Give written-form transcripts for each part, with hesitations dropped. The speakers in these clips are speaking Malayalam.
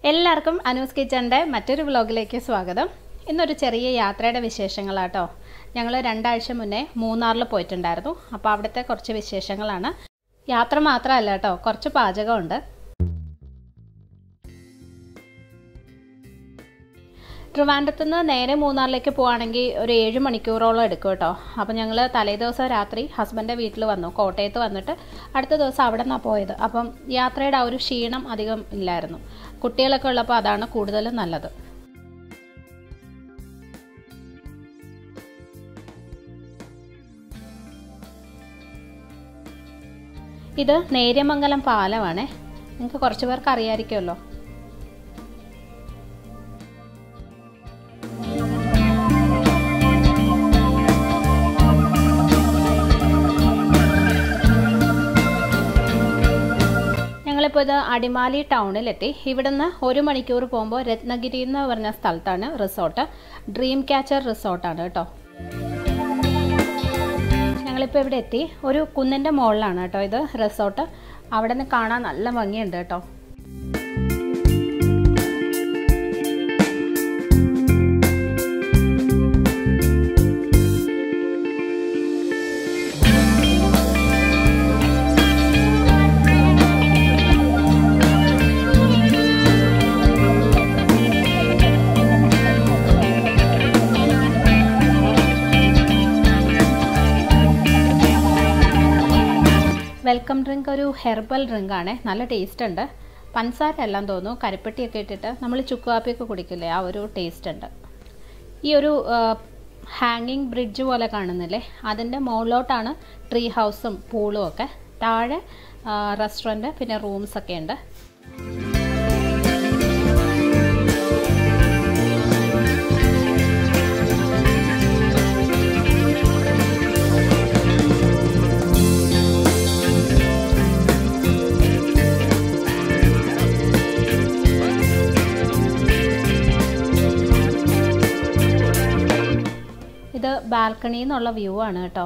എല്ലാവർക്കും അനൂസ് കിച്ചന്റെ മറ്റൊരു വ്ലോഗിലേക്ക് സ്വാഗതം. ഇന്നൊരു ചെറിയ യാത്രയുടെ വിശേഷങ്ങളാട്ടോ. ഞങ്ങൾ 2 ആഴ്ച മുന്നേ മൂന്നാറിൽ പോയിട്ടുണ്ടായിരുന്നു. അപ്പോൾ അവിടുത്തെ കുറച്ച് വിശേഷങ്ങളാണ്. യാത്ര മാത്രമല്ല കേട്ടോ, കുറച്ച് പാചകമുണ്ട്. ട്രിവാൻഡ്രത്ത് നിന്ന് നേരെ മൂന്നാറിലേക്ക് പോവുകയാണെങ്കിൽ ഒരു 7 മണിക്കൂറോളം എടുക്കും കേട്ടോ. അപ്പോൾ ഞങ്ങൾ തലേദിവസം രാത്രി ഹസ്ബൻഡിൻ്റെ വീട്ടിൽ വന്നു. കോട്ടയത്ത് വന്നിട്ട് അടുത്ത ദിവസം അവിടെ നിന്നാണ് പോയത്. അപ്പം യാത്രയുടെ ആ ഒരു ക്ഷീണം അധികം ഇല്ലായിരുന്നു. കുട്ടികളൊക്കെ ഉള്ളപ്പോൾ അതാണ് കൂടുതലും നല്ലത്. ഇത് നേര്യമംഗലം പാലമാണേ. നിങ്ങൾക്ക് കുറച്ച് പേർക്ക് അറിയാമായിരിക്കുമല്ലോ. ഞങ്ങളിപ്പോൾ ഇത് അടിമാലി ടൗണിലെത്തി. ഇവിടുന്ന് 1 മണിക്കൂർ പോകുമ്പോൾ രത്നഗിരി എന്ന് പറഞ്ഞ സ്ഥലത്താണ് റിസോർട്ട്. ഡ്രീം ക്യാച്ചർ റിസോർട്ടാണ് കേട്ടോ. ഞങ്ങളിപ്പോൾ ഇവിടെ എത്തി. ഒരു കുന്നിൻ്റെ മുകളിലാണ് കേട്ടോ ഇത് റിസോർട്ട്. അവിടെ നിന്ന് കാണാൻ നല്ല ഭംഗിയുണ്ട് കേട്ടോ. വെൽക്കം ഡ്രിങ്ക് ഒരു ഹെർബൽ ഡ്രിങ്കാണ്. നല്ല ടേസ്റ്റ് ഉണ്ട്. പഞ്ചസാര എല്ലാം തോന്നുന്നു, കരിപ്പെട്ടിയൊക്കെ ഇട്ടിട്ട് നമ്മൾ ചുക്ക് കാപ്പിയൊക്കെ കുടിക്കില്ലേ, ആ ഒരു ടേസ്റ്റ് ഉണ്ട്. ഈ ഒരു ഹാങ്ങിങ് ബ്രിഡ്ജ് പോലെ കാണുന്നില്ലേ, അതിൻ്റെ മുകളിലോട്ടാണ് ട്രീ ഹൗസും പൂളും ഒക്കെ. താഴെ റെസ്റ്റോറൻറ്റ് പിന്നെ റൂംസൊക്കെ ഉണ്ട്. ഇത് ബാൽക്കണിയിൽ നിന്നുള്ള വ്യൂ ആണ് കേട്ടോ.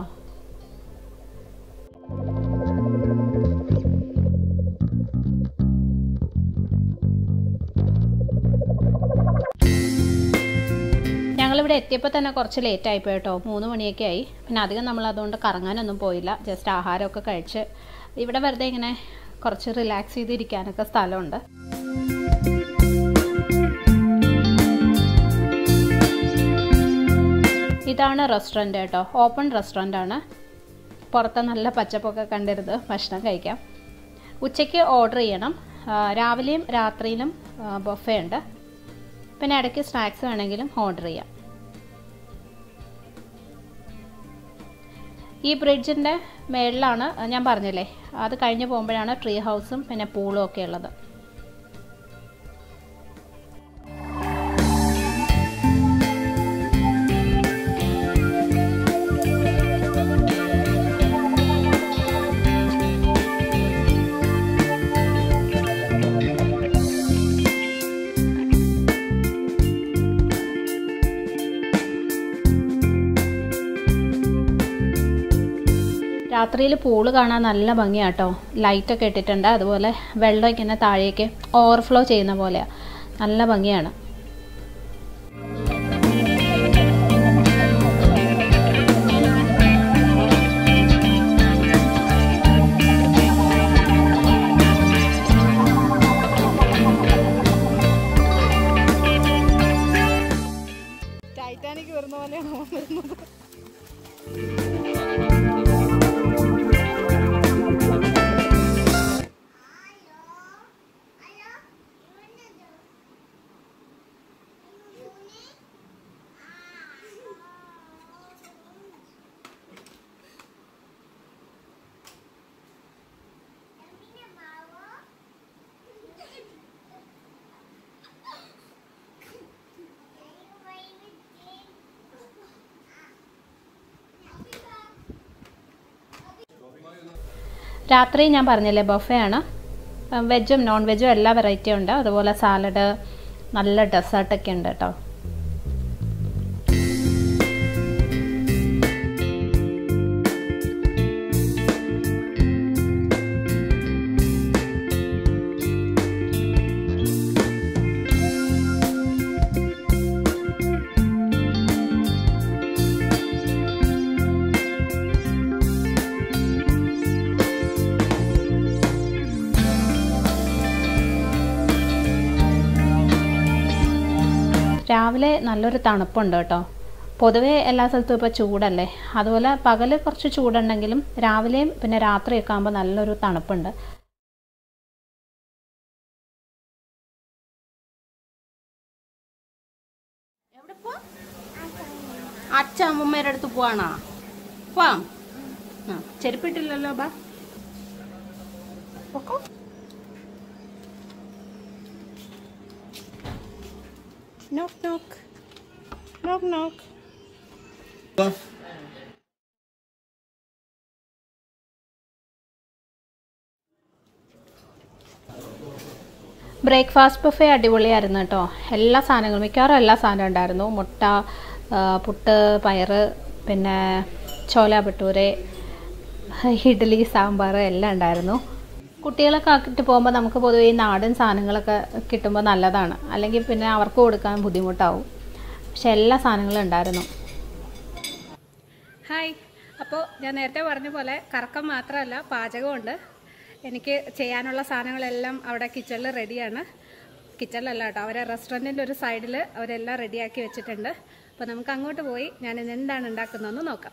ഞങ്ങളിവിടെ എത്തിയപ്പോൾ തന്നെ കുറച്ച് ലേറ്റ് ആയിപ്പോയി കേട്ടോ. 3 മണിയൊക്കെ ആയി. പിന്നെ അധികം നമ്മൾ അതുകൊണ്ട് കറങ്ങാനൊന്നും പോയില്ല. ജസ്റ്റ് ആഹാരമൊക്കെ കഴിച്ച് ഇവിടെ വെറുതെ ഇങ്ങനെ കുറച്ച് റിലാക്സ് ചെയ്തിരിക്കാനൊക്കെ സ്ഥലമുണ്ട്. ഇതാണ് റെസ്റ്റോറൻറ്റ് കേട്ടോ. ഓപ്പൺ റെസ്റ്റോറൻ്റ് ആണ്. പുറത്ത് നല്ല പച്ചപ്പൊക്കെ കണ്ടിരുന്ന് ഭക്ഷണം കഴിക്കാം. ഉച്ചയ്ക്ക് ഓർഡർ ചെയ്യണം. രാവിലെയും രാത്രിയിലും ബൊഫേ ഉണ്ട്. പിന്നെ ഇടയ്ക്ക് സ്നാക്സ് വേണമെങ്കിലും ഓർഡർ ചെയ്യാം. ഈ ബ്രിഡ്ജിൻ്റെ മേളിലാണ് ഞാൻ പറഞ്ഞില്ലേ, അത് കഴിഞ്ഞ് പോകുമ്പോഴാണ് ട്രീ ഹൗസും പിന്നെ പൂളും ഒക്കെ ഉള്ളത്. രാത്രിയിൽ പൂള് കാണാൻ നല്ല ഭംഗിയാട്ടോ. ലൈറ്റൊക്കെ ഇട്ടിട്ടുണ്ട്. അതുപോലെ വെള്ളം ഇങ്ങനെ താഴേക്ക് ഓവർഫ്ലോ ചെയ്യുന്ന പോലെയാണ്. നല്ല ഭംഗിയാണ്. ടൈറ്റാനിക് വരുന്ന പോലെയാണ് വരുന്നത്. രാത്രി ഞാൻ പറഞ്ഞില്ലേ ബൊഫേ ആണ്. വെജും നോൺ വെജും എല്ലാ വെറൈറ്റിയും ഉണ്ട്. അതുപോലെ സാലഡ്, നല്ല ഡെസേർട്ടൊക്കെ ഉണ്ട് കേട്ടോ. രാവിലെ നല്ലൊരു തണുപ്പുണ്ട് കേട്ടോ. പൊതുവേ എല്ലാ സ്ഥലത്തും ഇപ്പോൾ ചൂടല്ലേ, അതുപോലെ പകൽ കുറച്ച് ചൂടുണ്ടെങ്കിലും രാവിലെയും പിന്നെ രാത്രിയൊക്കെ ആകുമ്പോൾ നല്ലൊരു തണുപ്പുണ്ട്. എവിടെ പോ? അച്ഛൻ അമ്മമ്മയുടെ അടുത്ത് പോവാണോ? പോവാം. ചെരുപ്പിട്ടില്ലല്ലോ. ബാ പൊക്കോ. നോക്ക് നോക്ക് നോക്ക് നോക്ക്. ബ്രേക്ക്ഫാസ്റ്റ് ബുഫേ അടിപൊളിയായിരുന്നു കേട്ടോ. എല്ലാ സാധനങ്ങളും, മിക്കവാറും എല്ലാ സാധനവും ഉണ്ടായിരുന്നു. മുട്ട, പുട്ട്, പയറ്, പിന്നെ ചോല ഭട്ടൂരെ, ഇഡ്ഡലി, സാമ്പാർ എല്ലാം ഉണ്ടായിരുന്നു. കുട്ടികളൊക്കെ ആക്കിയിട്ട് പോകുമ്പോൾ നമുക്ക് പൊതുവേ ഈ നാടൻ സാധനങ്ങളൊക്കെ കിട്ടുമ്പോൾ നല്ലതാണ്, അല്ലെങ്കിൽ പിന്നെ അവർക്ക് കൊടുക്കാൻ ബുദ്ധിമുട്ടാവും. പക്ഷെ എല്ലാ സാധനങ്ങളും ഉണ്ടായിരുന്നു. ഹായ്, അപ്പോൾ ഞാൻ നേരത്തെ പറഞ്ഞ പോലെ കറക്കം മാത്രമല്ല പാചകമുണ്ട്. എനിക്ക് ചെയ്യാനുള്ള സാധനങ്ങളെല്ലാം അവിടെ കിച്ചണിൽ റെഡിയാണ്. കിച്ചണിലല്ല കേട്ടോ, അവരെ റെസ്റ്റോറൻറ്റിൻ്റെ ഒരു സൈഡിൽ അവരെല്ലാം റെഡിയാക്കി വെച്ചിട്ടുണ്ട്. അപ്പോൾ നമുക്ക് അങ്ങോട്ട് പോയി ഞാൻ എന്താണ് ഉണ്ടാക്കുന്നതെന്ന് നോക്കാം.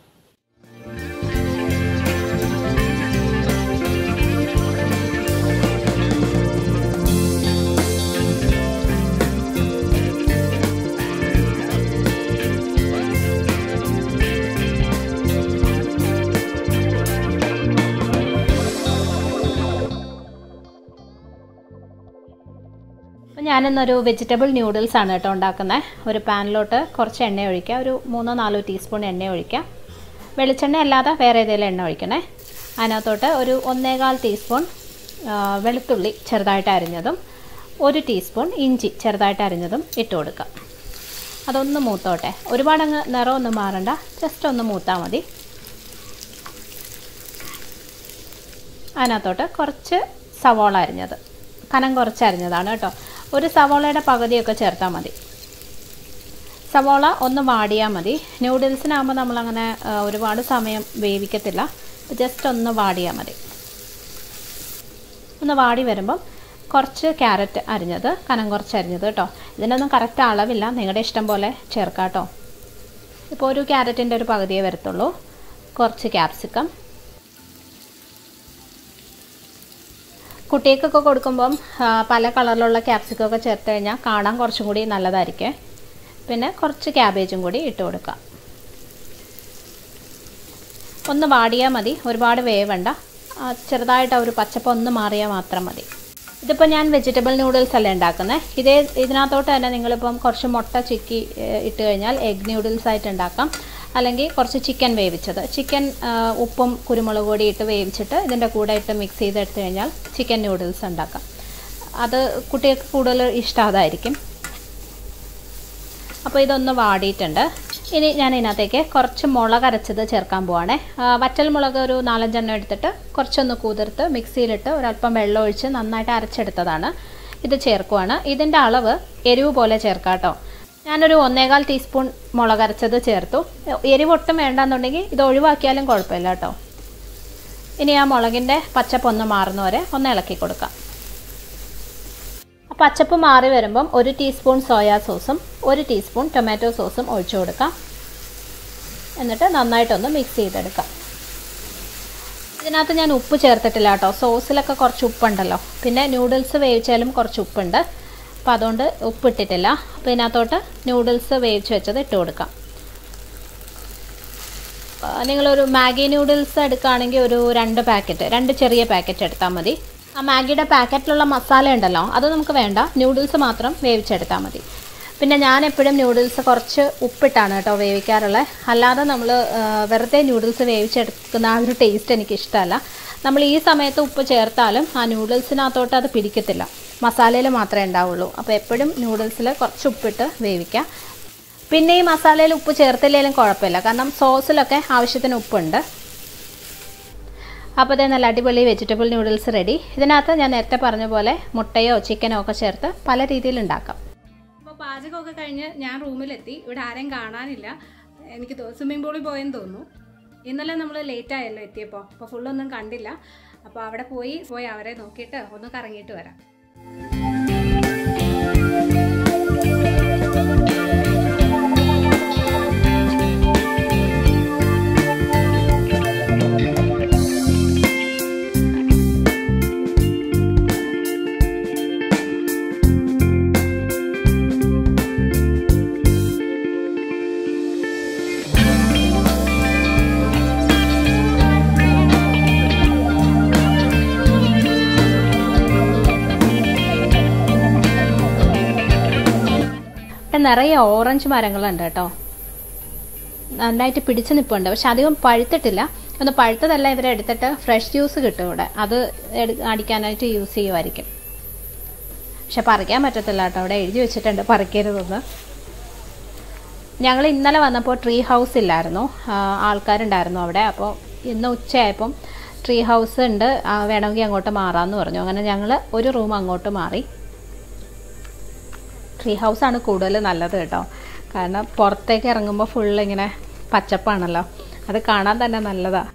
ഞാനിന്നൊരു വെജിറ്റബിൾ ന്യൂഡിൽസ് ആണ് കേട്ടോ ഉണ്ടാക്കുന്നത്. ഒരു പാനിലോട്ട് കുറച്ച് എണ്ണ ഒഴിക്കുക, ഒരു 3-4 ടീസ്പൂൺ എണ്ണ ഒഴിക്കുക. വെളിച്ചെണ്ണ അല്ലാതെ വേറെ ഏതെങ്കിലും എണ്ണ ഒഴിക്കണേ. അതിനകത്തോട്ട് ഒരു 1.25 ടീസ്പൂൺ വെളുത്തുള്ളി ചെറുതായിട്ട് അരിഞ്ഞതും 1 ടീസ്പൂൺ ഇഞ്ചി ചെറുതായിട്ട് അരിഞ്ഞതും ഇട്ട് കൊടുക്കുക. അതൊന്ന് മൂത്തോട്ടെ. ഒരുപാടങ്ങ് നിറമൊന്നും മാറണ്ട, ജസ്റ്റ് ഒന്ന് മൂത്താൽ മതി. അതിനകത്തോട്ട് കുറച്ച് സവോള അരിഞ്ഞത്, കനം കുറച്ച് അരിഞ്ഞതാണ് കേട്ടോ. ഒരു സവോളയുടെ പകുതിയൊക്കെ ചേർത്താൽ മതി. സവോള ഒന്ന് വാടിയാൽ മതി. ന്യൂഡിൽസിനാകുമ്പോൾ നമ്മളങ്ങനെ ഒരുപാട് സമയം വേവിക്കത്തില്ല, ജസ്റ്റ് ഒന്ന് വാടിയാൽ മതി. ഒന്ന് വാടി വരുമ്പം കുറച്ച് ക്യാരറ്റ് അരിഞ്ഞത്, കനം കുറച്ച് അരിഞ്ഞത് കേട്ടോ. ഇതിനൊന്നും കറക്റ്റ് അളവില്ല, നിങ്ങളുടെ ഇഷ്ടം പോലെ ചേർക്കാം കേട്ടോ. ഇപ്പോൾ ഒരു ക്യാരറ്റിൻ്റെ ഒരു പകുതിയേ വരത്തുള്ളൂ. കുറച്ച് ക്യാപ്സിക്കം. കുട്ടികൾക്കൊക്കെ കൊടുക്കുമ്പം പല കളറിലുള്ള ക്യാപ്സിക്കമൊക്കെ ചേർത്ത് കഴിഞ്ഞാൽ കാണാൻ കുറച്ചും കൂടി നല്ലതായിരിക്കും. പിന്നെ കുറച്ച് ക്യാബേജും കൂടി ഇട്ട് കൊടുക്കാം. ഒന്ന് വാടിയാൽ മതി, ഒരുപാട് വേവണ്ട. ചെറുതായിട്ട് ഒരു പച്ചപ്പ് ഒന്ന് മാറിയാൽ മാത്രം മതി. ഇതിപ്പോൾ ഞാൻ വെജിറ്റബിൾ നൂഡിൽസ് അല്ലേ ഉണ്ടാക്കുന്നത്. ഇതിനകത്തോട്ട് തന്നെ നിങ്ങളിപ്പം കുറച്ച് മുട്ട ചിക്കി ഇട്ട് കഴിഞ്ഞാൽ എഗ് ന്യൂഡിൽസ് ആയിട്ട് ഉണ്ടാക്കാം. അല്ലെങ്കിൽ കുറച്ച് ചിക്കൻ വേവിച്ചത്, ചിക്കൻ ഉപ്പും കുരുമുളക് പൊടി ഇട്ട് വേവിച്ചിട്ട് ഇതിൻ്റെ കൂടെ ഇട്ട് മിക്സ് ചെയ്തെടുത്ത് കഴിഞ്ഞാൽ ചിക്കൻ നൂഡിൽസ് ഉണ്ടാക്കാം. അത് കുട്ടികൾക്ക് കൂടുതൽ ഇഷ്ടം അതായിരിക്കും. അപ്പോൾ ഇതൊന്ന് വാടിയിട്ടുണ്ട്. ഇനി ഞാൻ ഇതിനകത്തേക്ക് കുറച്ച് മുളക് അരച്ചത് ചേർക്കാൻ പോവാണേ. വറ്റൽ മുളക് ഒരു 4-5 എണ്ണം എടുത്തിട്ട് കുറച്ചൊന്ന് കുതിർത്ത് മിക്സിയിലിട്ട് ഒരല്പം വെള്ളം ഒഴിച്ച് നന്നായിട്ട് അരച്ചെടുത്തതാണ്. ഇത് ചേർക്കുവാണ്. ഇതിൻ്റെ അളവ് എരിവ് പോലെ ചേർക്കാം കേട്ടോ. ഞാനൊരു 1.25 ടീസ്പൂൺ മുളക് അരച്ചത് ചേർത്തു. എരിവൊട്ടും വേണ്ടാന്നുണ്ടെങ്കിൽ ഇത് ഒഴിവാക്കിയാലും കുഴപ്പമില്ല കേട്ടോ. ഇനി ആ മുളകിൻ്റെ പച്ചപ്പ് ഒന്ന് മാറുന്നവരെ ഒന്ന് ഇളക്കി കൊടുക്കാം. ആ പച്ചപ്പ് മാറി വരുമ്പം 1 ടീസ്പൂൺ സോയാ സോസും 1 ടീസ്പൂൺ ടൊമാറ്റോ സോസും ഒഴിച്ചു കൊടുക്കാം. എന്നിട്ട് നന്നായിട്ടൊന്ന് മിക്സ് ചെയ്തെടുക്കാം. ഇതിനകത്ത് ഞാൻ ഉപ്പ് ചേർത്തിട്ടില്ല കേട്ടോ. സോസിലൊക്കെ കുറച്ച് ഉപ്പുണ്ടല്ലോ, പിന്നെ നൂഡിൽസ് വേവിച്ചാലും കുറച്ച് ഉപ്പുണ്ട്. അപ്പോൾ അതുകൊണ്ട് ഉപ്പിട്ടിട്ടില്ല. അപ്പോൾ ഇതിനകത്തോട്ട് നൂഡിൽസ് വേവിച്ച് വെച്ചത് ഇട്ട് കൊടുക്കാം. നിങ്ങളൊരു മാഗി നൂഡിൽസ് എടുക്കുകയാണെങ്കിൽ ഒരു 2 ചെറിയ പാക്കറ്റ് എടുത്താൽ മതി. ആ മാഗിയുടെ പാക്കറ്റിലുള്ള മസാല ഉണ്ടല്ലോ, അത് നമുക്ക് വേണ്ട, നൂഡിൽസ് മാത്രം വേവിച്ചെടുത്താൽ മതി. പിന്നെ ഞാൻ എപ്പോഴും നൂഡിൽസ് കുറച്ച് ഉപ്പിട്ടാണ് കേട്ടോ വേവിക്കാറുള്ളത്. അല്ലാതെ നമ്മൾ വെറുതെ നൂഡിൽസ് വേവിച്ചെടുക്കുന്ന ആ ഒരു ടേസ്റ്റ് എനിക്കിഷ്ടമല്ല. നമ്മൾ ഈ സമയത്ത് ഉപ്പ് ചേർത്താലും ആ നൂഡിൽസിനകത്തോട്ട് അത് പിടിക്കത്തില്ല, മസാലയിൽ മാത്രമേ ഉണ്ടാവുള്ളൂ. അപ്പോൾ എപ്പോഴും നൂഡിൽസിൽ കുറച്ച് ഉപ്പിട്ട് വേവിക്കുക. പിന്നെ ഈ മസാലയിൽ ഉപ്പ് ചേർത്തില്ലെങ്കിലും കുഴപ്പമില്ല, കാരണം സോസിലൊക്കെ ആവശ്യത്തിന് ഉപ്പുണ്ട്. അപ്പോൾ അതേ നല്ല അടിപൊളി വെജിറ്റബിൾ നൂഡിൽസ് റെഡി. ഇതിനകത്ത് ഞാൻ നേരത്തെ പറഞ്ഞ പോലെ മുട്ടയോ ചിക്കനോ ഒക്കെ ചേർത്ത് പല രീതിയിൽ ഉണ്ടാക്കാം. അപ്പോൾ പാചകമൊക്കെ കഴിഞ്ഞ് ഞാൻ റൂമിലെത്തി. ഇവിടെ ആരെയും കാണാനില്ല. എനിക്ക് സ്വിമ്മിംഗ് പൂളിൽ പോയെന്ന് തോന്നുന്നു. ഇന്നലെ നമ്മൾ ലേറ്റായല്ലോ എത്തിയപ്പോൾ, അപ്പോൾ ഫുള്ളൊന്നും കണ്ടില്ല. അപ്പോൾ അവിടെ പോയി അവരെ നോക്കിയിട്ട് ഒന്ന് കറങ്ങിയിട്ട് വരാം. ഇവിടെ നിറയെ ഓറഞ്ച് മരങ്ങളുണ്ട് കേട്ടോ. നന്നായിട്ട് പിടിച്ചു നിൽപ്പുണ്ട്. പക്ഷെ അധികം പഴുത്തിട്ടില്ല. ഒന്ന് പഴുത്തതെല്ലാം ഇവരെടുത്തിട്ട് ഫ്രഷ് ജ്യൂസ് കിട്ടും ഇവിടെ. അത് അടിക്കാനായിട്ട് യൂസ് ചെയ്യുമായിരിക്കും. പക്ഷെ പറിക്കാൻ പറ്റത്തില്ല കേട്ടോ. അവിടെ എഴുതി വെച്ചിട്ടുണ്ട് പറിക്കരുതെന്ന്. ഞങ്ങൾ ഇന്നലെ വന്നപ്പോൾ ട്രീ ഹൗസ് ഇല്ലായിരുന്നു, ആൾക്കാരുണ്ടായിരുന്നു അവിടെ. അപ്പോൾ ഇന്ന് ഉച്ചയായപ്പം ട്രീ ഹൗസ് ഉണ്ട്, വേണമെങ്കിൽ അങ്ങോട്ട് മാറാമെന്ന് പറഞ്ഞു. അങ്ങനെ ഞങ്ങൾ ഒരു റൂം അങ്ങോട്ട് മാറി. ട്രീ ഹൗസാണ് കൂടുതൽ നല്ലത് കേട്ടോ. കാരണം പുറത്തേക്ക് ഇറങ്ങുമ്പോൾ ഫുള്ള് ഇങ്ങനെ പച്ചപ്പാണല്ലോ, അത് കാണാൻ തന്നെ നല്ലതാണ്.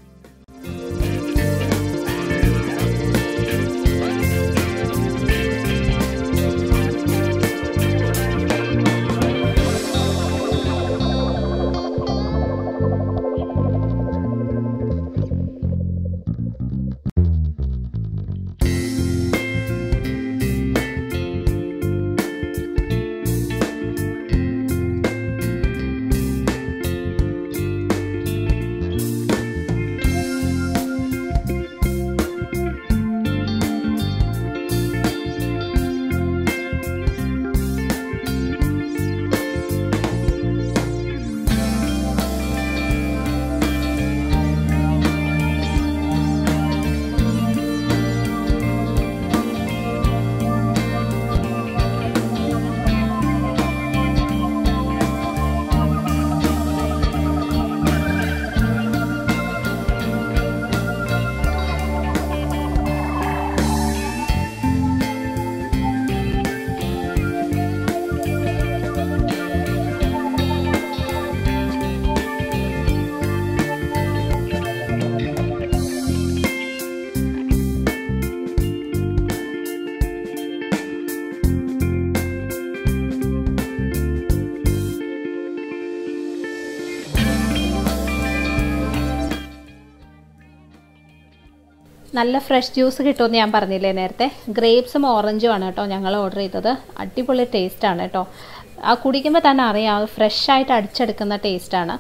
നല്ല ഫ്രഷ് ജ്യൂസ് കിട്ടുമെന്ന് ഞാൻ പറഞ്ഞില്ലേ നേരത്തെ. ഗ്രേപ്സും ഓറഞ്ചും ആണ് കേട്ടോ ഞങ്ങൾ ഓർഡർ ചെയ്തത്. അടിപൊളി ടേസ്റ്റാണ് കേട്ടോ. ആ കുടിക്കുമ്പോൾ തന്നെ അറിയാം, ഫ്രഷ് ആയിട്ട് അടിച്ചെടുക്കുന്ന ടേസ്റ്റാണ്.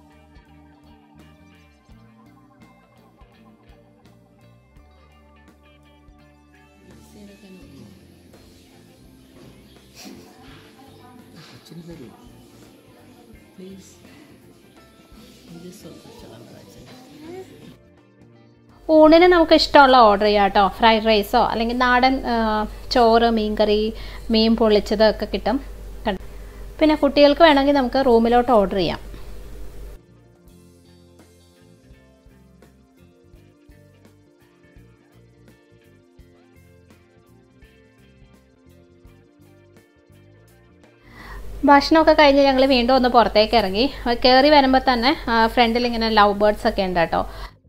ഊണിന് നമുക്ക് ഇഷ്ടമുള്ള ഓർഡർ ചെയ്യാം കേട്ടോ. ഫ്രൈഡ് റൈസോ അല്ലെങ്കിൽ നാടൻ ചോറ്, മീൻകറി, മീൻ പൊള്ളിച്ചത് ഒക്കെ കിട്ടും. പിന്നെ കുട്ടികൾക്ക് വേണമെങ്കിൽ നമുക്ക് റൂമിലോട്ട് ഓർഡർ ചെയ്യാം. ഭക്ഷണമൊക്കെ കഴിഞ്ഞ് ഞങ്ങൾ വീണ്ടും ഒന്ന് പുറത്തേക്ക് ഇറങ്ങി. കയറി വരുമ്പോൾ തന്നെ ഫ്രണ്ടിൽ ഇങ്ങനെ ലവ് ബേർഡ്സ് ഒക്കെ ഉണ്ട് കേട്ടോ.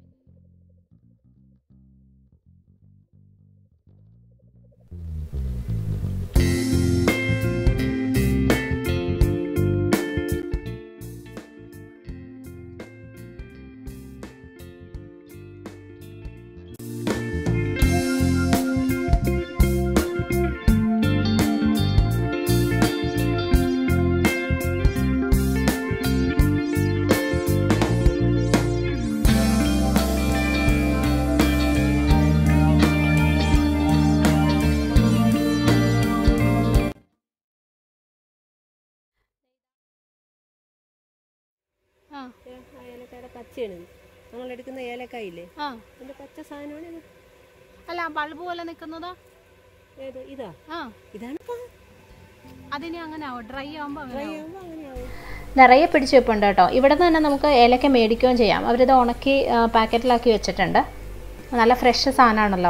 ഏലക്കായുടെ പച്ചയാണ് നമ്മളെടുക്കുന്ന ഏലക്കായില്ലേ, അതിന്റെ പച്ച സാധനമാണ് ഇത്. അല്ല, ബൾബ് പോലെ നിൽക്കുന്നതോ? ഏത്? ഇതാ. ഇതാണ്. അതിന് അങ്ങനെ ആവും, ഡ്രൈ ആവുമ്പോൾ അങ്ങനെയാവും. നിറയെ പിടിച്ച് വെപ്പുണ്ട് കേട്ടോ. ഇവിടെ നിന്ന് തന്നെ നമുക്ക് ഏലക്ക മേടിക്കുകയും ചെയ്യാം. അവരിത് ഉണക്കി പാക്കറ്റിലാക്കി വെച്ചിട്ടുണ്ട്. നല്ല ഫ്രഷ് സാധനമാണല്ലോ.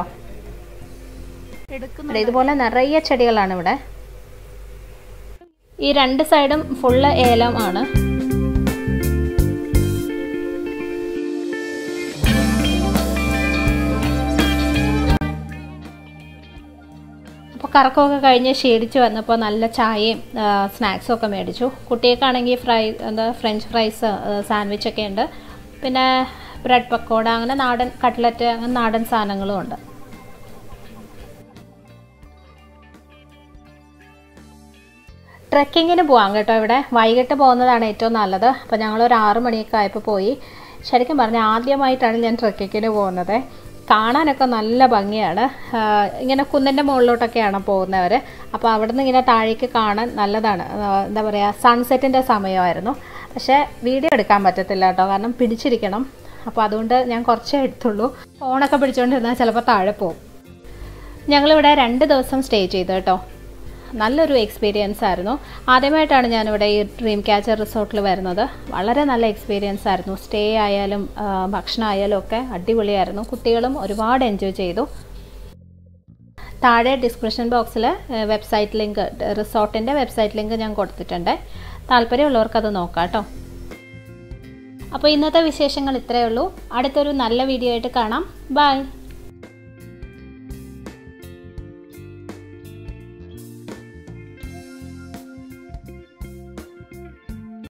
ഇതുപോലെ നിറയെ ചെടികളാണ് ഇവിടെ. ഈ രണ്ട് സൈഡും ഫുള്ള് ഏലം ആണ്. അപ്പോൾ കറക്കമൊക്കെ കഴിഞ്ഞ് ക്ഷീണിച്ച് വന്നപ്പോൾ നല്ല ചായയും സ്നാക്സും ഒക്കെ മേടിച്ചു. കുട്ടികൾക്കാണെങ്കിൽ ഫ്രഞ്ച് ഫ്രൈസ്, സാൻഡ്വിച്ചൊക്കെ ഉണ്ട്. പിന്നെ ബ്രെഡ് പക്കോട, അങ്ങനെ നാടൻ കട്ട്ലറ്റ്, അങ്ങനെ നാടൻ സാധനങ്ങളും ഉണ്ട്. ട്രെക്കിങ്ങിന് പോകാം കേട്ടോ. ഇവിടെ വൈകിട്ട് പോകുന്നതാണ് ഏറ്റവും നല്ലത്. അപ്പോൾ ഞങ്ങളൊരു 6 മണിയൊക്കെ ആയപ്പോൾ പോയി. ശരിക്കും പറഞ്ഞാൽ ആദ്യമായിട്ടാണ് ഞാൻ ട്രെക്കിങ്ങിന് പോകുന്നത്. കാണാനൊക്കെ നല്ല ഭംഗിയാണ്. ഇങ്ങനെ കുന്നിൻ്റെ മുകളിലോട്ടൊക്കെയാണ് പോകുന്നവർ. അപ്പോൾ അവിടെ നിന്ന് ഇങ്ങനെ താഴേക്ക് കാണാൻ നല്ലതാണ്. എന്താ പറയുക, സൺസെറ്റിൻ്റെ സമയമായിരുന്നു. പക്ഷേ വീഡിയോ എടുക്കാൻ പറ്റത്തില്ല കേട്ടോ, കാരണം പിടിച്ചിരിക്കണം. അപ്പോൾ അതുകൊണ്ട് ഞാൻ കുറച്ചേ എടുത്തുള്ളൂ. ഫോണൊക്കെ പിടിച്ചുകൊണ്ടിരുന്നാൽ ചിലപ്പോൾ താഴെ പോകും. ഞങ്ങളിവിടെ 2 ദിവസം സ്റ്റേ ചെയ്തു കേട്ടോ. നല്ലൊരു എക്സ്പീരിയൻസ് ആയിരുന്നു. ആദ്യമായിട്ടാണ് ഞാനിവിടെ ഈ ഡ്രീം ക്യാച്ചർ റിസോർട്ടിൽ വരുന്നത്. വളരെ നല്ല എക്സ്പീരിയൻസ് ആയിരുന്നു. സ്റ്റേ ആയാലും ഭക്ഷണം ആയാലും ഒക്കെ അടിപൊളിയായിരുന്നു. കുട്ടികളും ഒരുപാട് എൻജോയ് ചെയ്തു. താഴെ ഡിസ്ക്രിപ്ഷൻ ബോക്സിൽ വെബ്സൈറ്റ് ലിങ്ക്, റിസോർട്ടിൻ്റെ വെബ്സൈറ്റ് ലിങ്ക് ഞാൻ കൊടുത്തിട്ടുണ്ട്. താല്പര്യമുള്ളവർക്കത് നോക്കാം കേട്ടോ. അപ്പോൾ ഇന്നത്തെ വിശേഷങ്ങൾ ഇത്രയേ ഉള്ളൂ. അടുത്തൊരു നല്ല വീഡിയോ ആയിട്ട് കാണാം. ബൈ.